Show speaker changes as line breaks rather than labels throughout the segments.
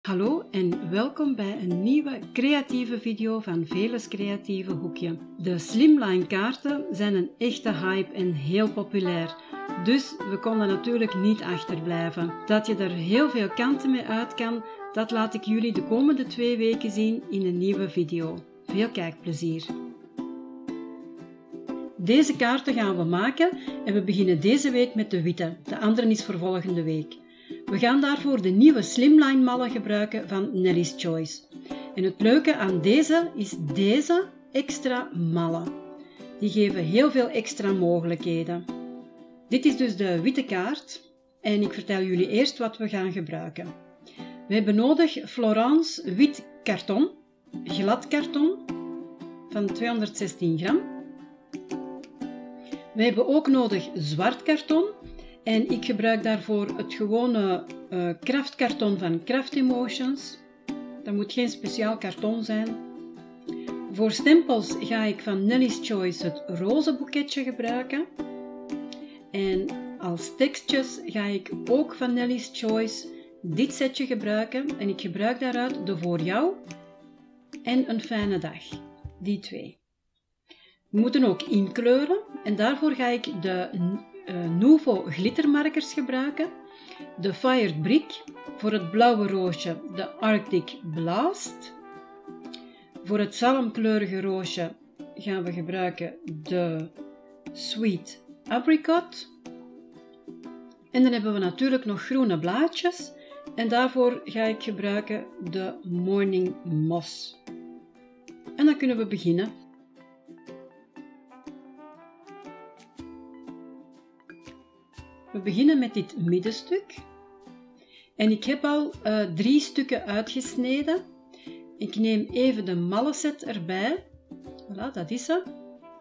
Hallo en welkom bij een nieuwe creatieve video van Veles Creatieve Hoekje. De Slimline kaarten zijn een echte hype en heel populair, dus we konden natuurlijk niet achterblijven. Dat je er heel veel kanten mee uit kan, dat laat ik jullie de komende 2 weken zien in een nieuwe video. Veel kijkplezier! Deze kaarten gaan we maken en we beginnen deze week met de witte, de andere is voor volgende week. We gaan daarvoor de nieuwe Slimline mallen gebruiken van Nelly's Choice. En het leuke aan deze is deze extra mallen. Die geven heel veel extra mogelijkheden. Dit is dus de witte kaart en ik vertel jullie eerst wat we gaan gebruiken. We hebben nodig Florence wit karton, glad karton van 216 gram. We hebben ook nodig zwart karton. En ik gebruik daarvoor het gewone kraftkarton van Craft Emotions. Dat moet geen speciaal karton zijn. Voor stempels ga ik van Nelly's Choice het roze boeketje gebruiken. En als tekstjes ga ik ook van Nelly's Choice dit setje gebruiken. En ik gebruik daaruit de Voor jou en Een fijne dag. Die 2. We moeten ook inkleuren en daarvoor ga ik de Nuvo glittermarkers gebruiken, de Fired Brick, voor het blauwe roosje de Arctic Blast, voor het zalmkleurige roosje gaan we gebruiken de Sweet Apricot en dan hebben we natuurlijk nog groene blaadjes en daarvoor ga ik gebruiken de Morning Moss. En dan kunnen we beginnen. We beginnen met dit middenstuk en ik heb al 3 stukken uitgesneden. Ik neem even de mallenset erbij. Voilà, dat is ze.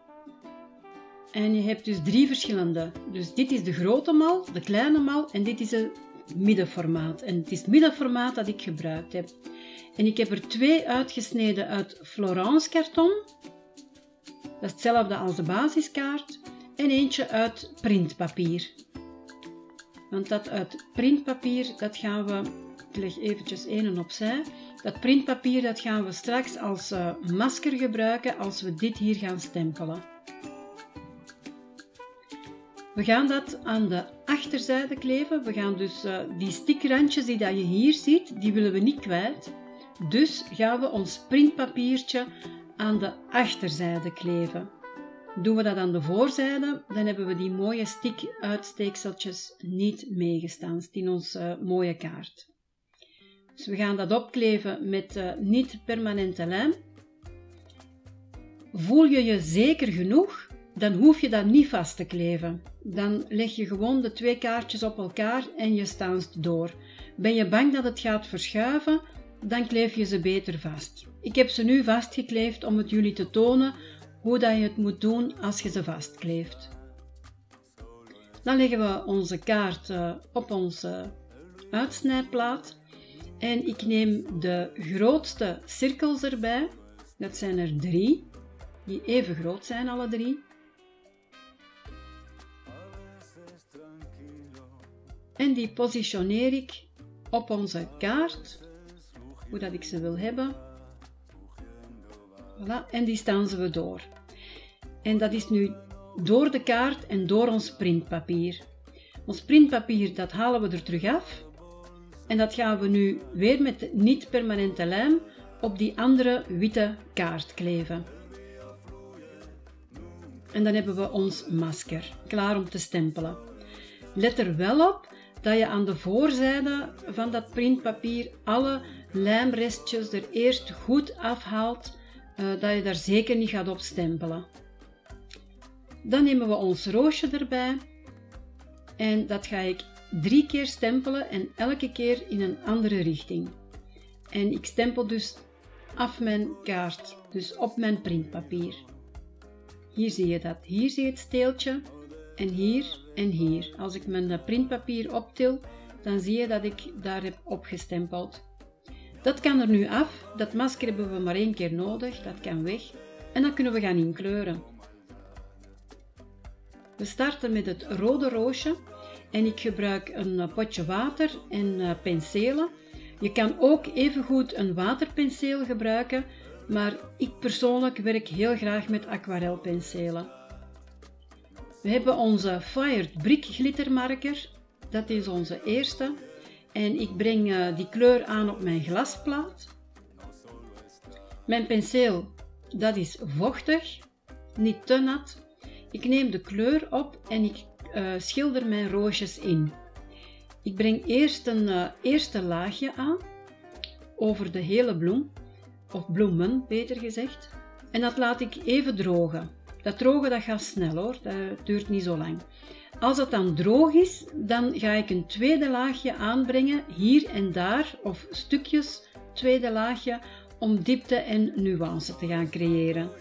En je hebt dus 3 verschillende. Dus dit is de grote mal, de kleine mal en dit is het middenformaat. En het is het middenformaat dat ik gebruikt heb. En ik heb er 2 uitgesneden uit Florence karton. Dat is hetzelfde als de basiskaart. En eentje uit printpapier. Want dat uit printpapier, dat gaan we, ik leg eventjes een opzij, dat printpapier dat gaan we straks als masker gebruiken als we dit hier gaan stempelen. We gaan dat aan de achterzijde kleven, we gaan dus die stikrandjes die dat je hier ziet, die willen we niet kwijt. Dus gaan we ons printpapiertje aan de achterzijde kleven. Doen we dat aan de voorzijde, dan hebben we die mooie stikuitsteekseltjes niet meegestanst in onze mooie kaart. Dus we gaan dat opkleven met niet permanente lijm. Voel je je zeker genoeg, dan hoef je dat niet vast te kleven. Dan leg je gewoon de 2 kaartjes op elkaar en je stanst door. Ben je bang dat het gaat verschuiven, dan kleef je ze beter vast. Ik heb ze nu vastgekleefd om het jullie te tonen hoe dat je het moet doen als je ze vastkleeft. Dan leggen we onze kaart op onze uitsnijplaat en ik neem de grootste cirkels erbij. Dat zijn er 3, die even groot zijn alle 3. En die positioneer ik op onze kaart, hoe dat ik ze wil hebben. Voilà, en die stansen we door. En dat is nu door de kaart en door ons printpapier. Ons printpapier dat halen we er terug af. En dat gaan we nu weer met niet permanente lijm op die andere witte kaart kleven. En dan hebben we ons masker klaar om te stempelen. Let er wel op dat je aan de voorzijde van dat printpapier alle lijmrestjes er eerst goed afhaalt. Dat je daar zeker niet gaat op stempelen. Dan nemen we ons roosje erbij en dat ga ik 3 keer stempelen en elke keer in een andere richting. En ik stempel dus af mijn kaart, dus op mijn printpapier. Hier zie je dat, hier zie je het steeltje en hier en hier. Als ik mijn printpapier optil, dan zie je dat ik daar heb opgestempeld. Dat kan er nu af, dat masker hebben we maar 1 keer nodig, dat kan weg en dan kunnen we gaan inkleuren. We starten met het rode roosje en ik gebruik een potje water en penselen. Je kan ook evengoed een waterpenseel gebruiken, maar ik persoonlijk werk heel graag met aquarelpenselen. We hebben onze Fired Brick glittermarker, dat is onze eerste. En ik breng die kleur aan op mijn glasplaat. Mijn penseel, dat is vochtig, niet te nat. Ik neem de kleur op en ik schilder mijn roosjes in. Ik breng eerst een eerste laagje aan, over de hele bloem, of bloemen beter gezegd. En dat laat ik even drogen. Dat drogen dat gaat snel hoor, dat duurt niet zo lang. Als het dan droog is, dan ga ik een tweede laagje aanbrengen, hier en daar, of stukjes tweede laagje, om diepte en nuance te gaan creëren.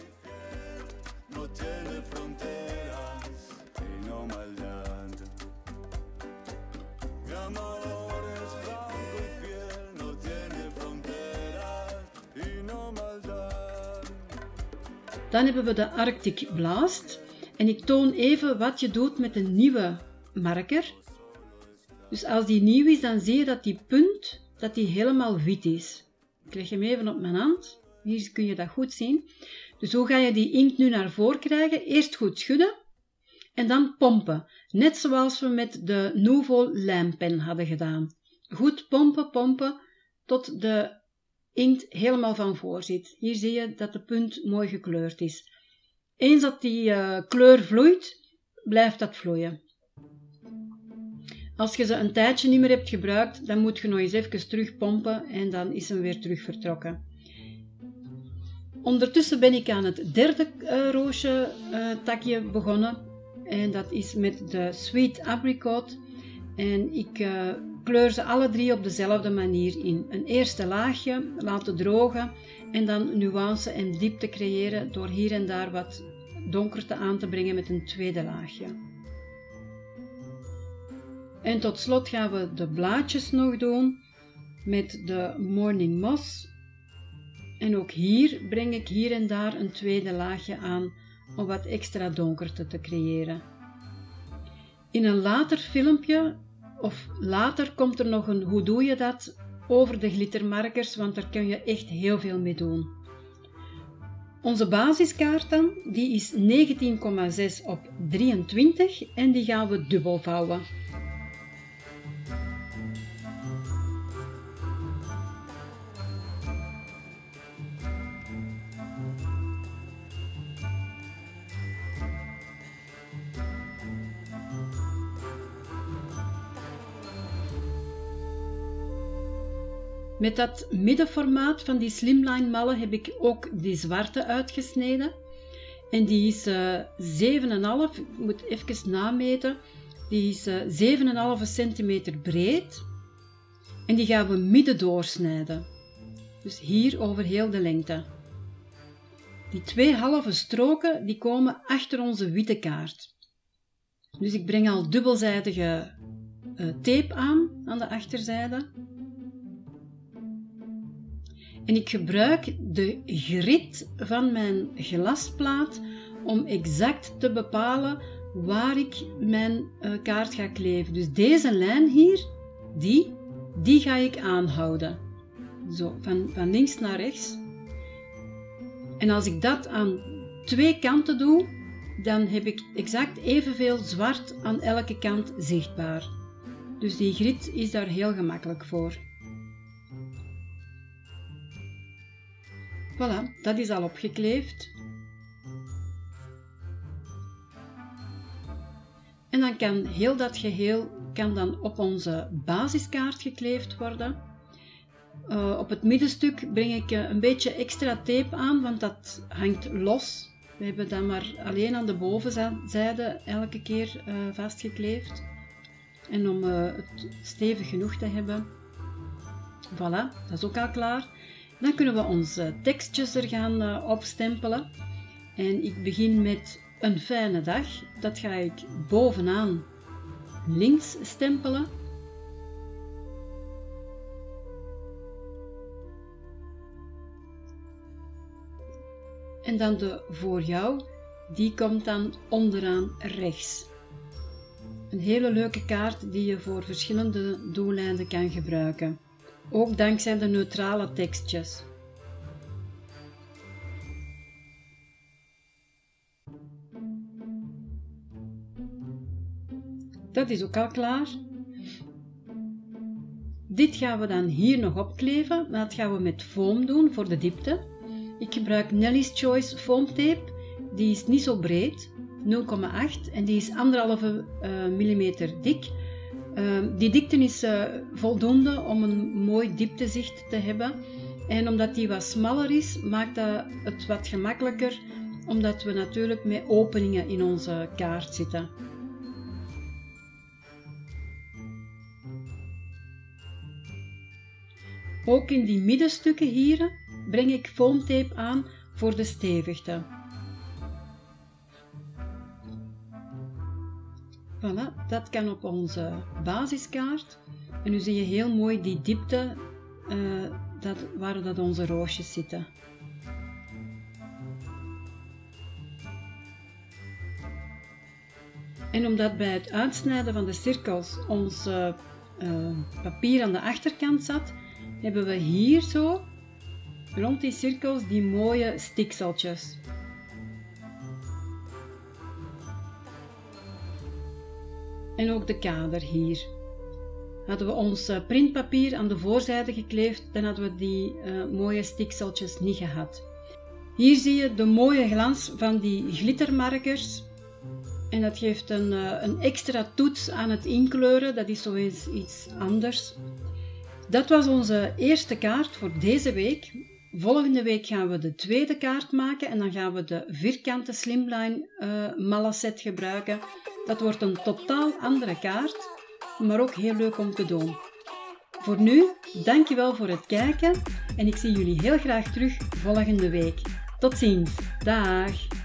Dan hebben we de Arctic Blast. En ik toon even wat je doet met een nieuwe marker. Dus als die nieuw is, dan zie je dat die punt dat die helemaal wit is. Ik leg hem even op mijn hand. Hier kun je dat goed zien. Dus hoe ga je die inkt nu naar voren krijgen? Eerst goed schudden en dan pompen. Net zoals we met de Nuvo lijmpen hadden gedaan. Goed pompen, pompen, tot de inkt helemaal van voor zit. Hier zie je dat de punt mooi gekleurd is. Eens dat die kleur vloeit, blijft dat vloeien. Als je ze een tijdje niet meer hebt gebruikt, dan moet je nog eens even terug pompen en dan is hem weer terug vertrokken. Ondertussen ben ik aan het derde roosje takje begonnen en dat is met de Sweet Apricot. En ik kleur ze alle drie op dezelfde manier in. Een eerste laagje laten drogen en dan nuance en diepte creëren door hier en daar wat donkerte aan te brengen met een tweede laagje. En tot slot gaan we de blaadjes nog doen met de Morning Moss. En ook hier breng ik hier en daar een tweede laagje aan om wat extra donkerte te creëren. In een later filmpje of later komt er nog een hoe doe je dat over de glittermarkers, want daar kun je echt heel veel mee doen. Onze basiskaart dan, die is 19,6 op 23 en die gaan we dubbel vouwen. Met dat middenformaat van die slimline mallen heb ik ook die zwarte uitgesneden. En die is 7,5, ik moet even nameten, die is 7,5 centimeter breed. En die gaan we midden doorsnijden. Dus hier over heel de lengte. Die twee halve stroken die komen achter onze witte kaart. Dus ik breng al dubbelzijdige tape aan de achterzijde. En ik gebruik de grid van mijn glasplaat om exact te bepalen waar ik mijn kaart ga kleven. Dus deze lijn hier, die ga ik aanhouden. Zo, van links naar rechts. En als ik dat aan twee kanten doe, dan heb ik exact evenveel zwart aan elke kant zichtbaar. Dus die grid is daar heel gemakkelijk voor. Voilà, dat is al opgekleefd. En dan kan heel dat geheel dan op onze basiskaart gekleefd worden. Op het middenstuk breng ik een beetje extra tape aan, want dat hangt los. We hebben dat maar alleen aan de bovenzijde elke keer vastgekleefd. En om het stevig genoeg te hebben. Voilà, dat is ook al klaar. Dan kunnen we onze tekstjes er gaan opstempelen. En ik begin met een fijne dag. Dat ga ik bovenaan links stempelen. En dan de voor jou, die komt dan onderaan rechts. Een hele leuke kaart die je voor verschillende doeleinden kan gebruiken. ook dankzij de neutrale tekstjes. Dat is ook al klaar. Dit gaan we dan hier nog opkleven, maar dat gaan we met foam doen voor de diepte. Ik gebruik Nelly's Choice foamtape, die is niet zo breed, 0,8 en die is 1,5 mm dik. Die dikte is voldoende om een mooi dieptezicht te hebben. En omdat die wat smaller is, maakt dat het wat gemakkelijker, omdat we natuurlijk met openingen in onze kaart zitten. Ook in die middenstukken hier breng ik foamtape aan voor de stevigte. Voilà, dat kan op onze basiskaart. En nu zie je heel mooi die diepte waar dat onze roosjes zitten. En omdat bij het uitsnijden van de cirkels ons papier aan de achterkant zat, hebben we hier zo rond die cirkels die mooie stikseltjes. En ook de kader hier. Hadden we ons printpapier aan de voorzijde gekleefd, dan hadden we die mooie stikseltjes niet gehad. Hier zie je de mooie glans van die glittermarkers. En dat geeft een extra toets aan het inkleuren, dat is zo eens iets anders. Dat was onze eerste kaart voor deze week. Volgende week gaan we de tweede kaart maken en dan gaan we de vierkante slimline mallenset gebruiken. Dat wordt een totaal andere kaart, maar ook heel leuk om te doen. Voor nu, dankjewel voor het kijken en ik zie jullie heel graag terug volgende week. Tot ziens, dag!